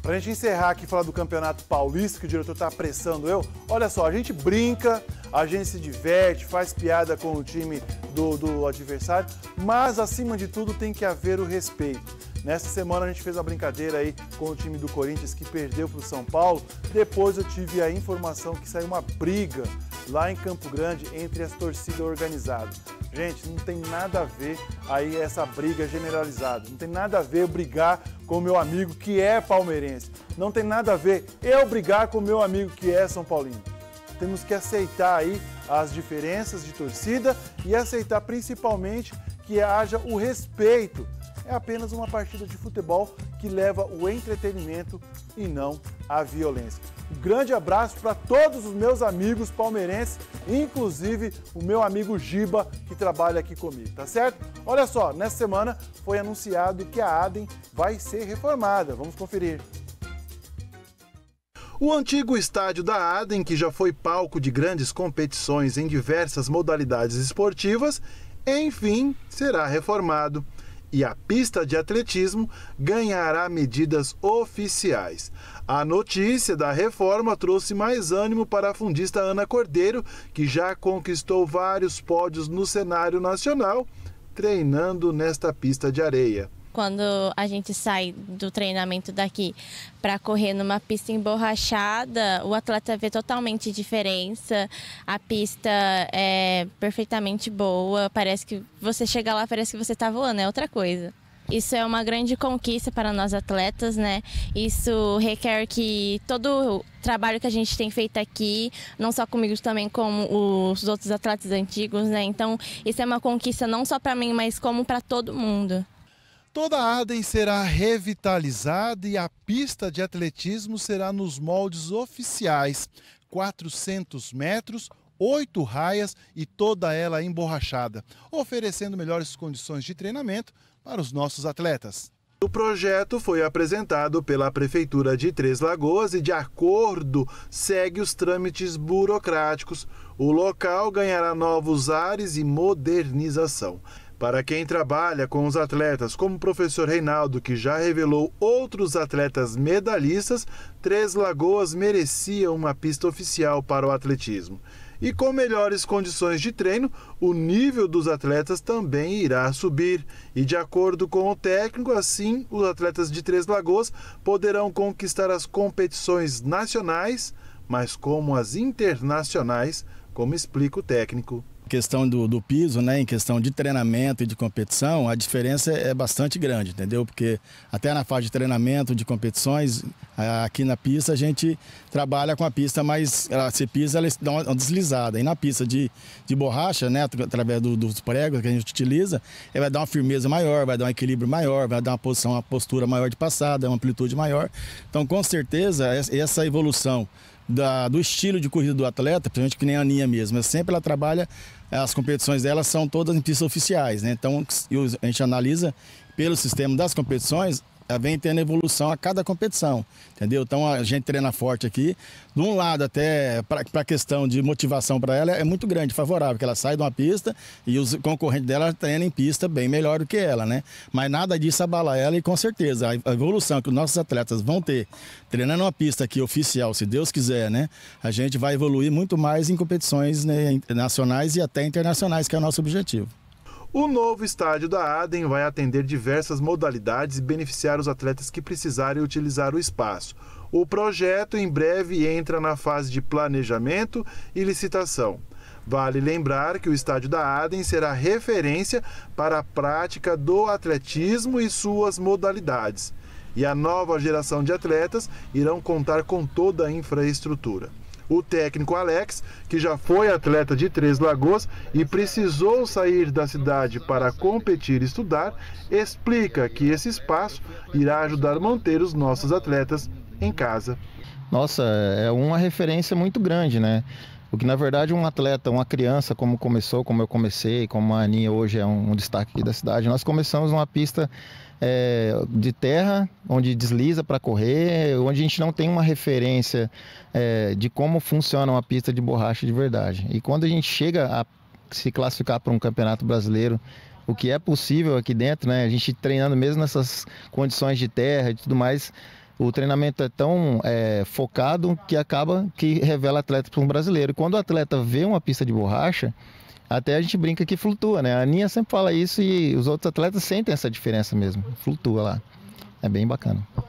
Pra gente encerrar aqui e falar do Campeonato Paulista, que o diretor tá apressando eu, olha só, a gente brinca, a gente se diverte, faz piada com o time do adversário, mas acima de tudo tem que haver o respeito. Nessa semana a gente fez uma brincadeira aí com o time do Corinthians que perdeu para o São Paulo. Depois eu tive a informação que saiu uma briga lá em Campo Grande entre as torcidas organizadas. Gente, não tem nada a ver aí essa briga generalizada. Não tem nada a ver eu brigar com o meu amigo que é palmeirense. Não tem nada a ver eu brigar com o meu amigo que é São Paulino. Temos que aceitar aí as diferenças de torcida e aceitar principalmente que haja o respeito. É apenas uma partida de futebol que leva o entretenimento e não a violência. Um grande abraço para todos os meus amigos palmeirenses, inclusive o meu amigo Giba, que trabalha aqui comigo, tá certo? Olha só, nessa semana foi anunciado que a Adem vai ser reformada. Vamos conferir. O antigo estádio da Adem, que já foi palco de grandes competições em diversas modalidades esportivas, enfim, será reformado. E a pista de atletismo ganhará medidas oficiais. A notícia da reforma trouxe mais ânimo para a fundista Ana Cordeiro, que já conquistou vários pódios no cenário nacional, treinando nesta pista de areia. Quando a gente sai do treinamento daqui para correr numa pista emborrachada, o atleta vê totalmente diferença, a pista é perfeitamente boa, parece que você chega lá, parece que você está voando, é outra coisa. Isso é uma grande conquista para nós atletas, né? Isso requer que todo o trabalho que a gente tem feito aqui, não só comigo, também como os outros atletas antigos, né? Então, isso é uma conquista não só para mim, mas como para todo mundo. Toda a Adem será revitalizada e a pista de atletismo será nos moldes oficiais. 400 metros, 8 raias e toda ela emborrachada, oferecendo melhores condições de treinamento para os nossos atletas. O projeto foi apresentado pela Prefeitura de Três Lagoas e, de acordo, segue os trâmites burocráticos. O local ganhará novos ares e modernização. Para quem trabalha com os atletas, como o professor Reinaldo, que já revelou outros atletas medalhistas, Três Lagoas merecia uma pista oficial para o atletismo. E com melhores condições de treino, o nível dos atletas também irá subir. E de acordo com o técnico, assim, os atletas de Três Lagoas poderão conquistar as competições nacionais, mas como as internacionais, como explica o técnico. Em questão do piso, né, em questão de treinamento e de competição, a diferença é bastante grande, entendeu? Porque até na fase de treinamento, de competições, aqui na pista a gente trabalha com a pista, mas ela se pisa, ela dá uma deslizada. E na pista de borracha, né, através dos pregos que a gente utiliza, ela vai dar uma firmeza maior, vai dar um equilíbrio maior, vai dar uma postura maior de passada, uma amplitude maior. Então, com certeza, essa evolução do estilo de corrida do atleta, principalmente que nem a Aninha mesmo, sempre ela trabalha, as competições dela são todas em pistas oficiais, né? Então a gente analisa pelo sistema das competições, vem tendo evolução a cada competição, entendeu? Então a gente treina forte aqui, de um lado até para a questão de motivação para ela é muito grande, favorável, que ela sai de uma pista e os concorrentes dela treinam em pista bem melhor do que ela, né? Mas nada disso abala ela e com certeza a evolução que os nossos atletas vão ter treinando uma pista aqui oficial, se Deus quiser, né? A gente vai evoluir muito mais em competições, né, nacionais e até internacionais, que é o nosso objetivo. O novo estádio da Adem vai atender diversas modalidades e beneficiar os atletas que precisarem utilizar o espaço. O projeto em breve entra na fase de planejamento e licitação. Vale lembrar que o estádio da Adem será referência para a prática do atletismo e suas modalidades. E a nova geração de atletas irão contar com toda a infraestrutura. O técnico Alex, que já foi atleta de Três Lagoas e precisou sair da cidade para competir e estudar, explica que esse espaço irá ajudar a manter os nossos atletas em casa. Nossa, é uma referência muito grande, né? O que na verdade um atleta, uma criança, como eu comecei, como a Aninha hoje é um destaque aqui da cidade, nós começamos numa pista de terra, onde desliza para correr, onde a gente não tem uma referência de como funciona uma pista de borracha de verdade. E quando a gente chega a se classificar para um campeonato brasileiro, o que é possível aqui dentro, né? A gente treinando mesmo nessas condições de terra e tudo mais, o treinamento é tão focado que acaba que revela atleta para um brasileiro. E quando o atleta vê uma pista de borracha, até a gente brinca que flutua, né? A Aninha sempre fala isso e os outros atletas sentem essa diferença mesmo, flutua lá. É bem bacana.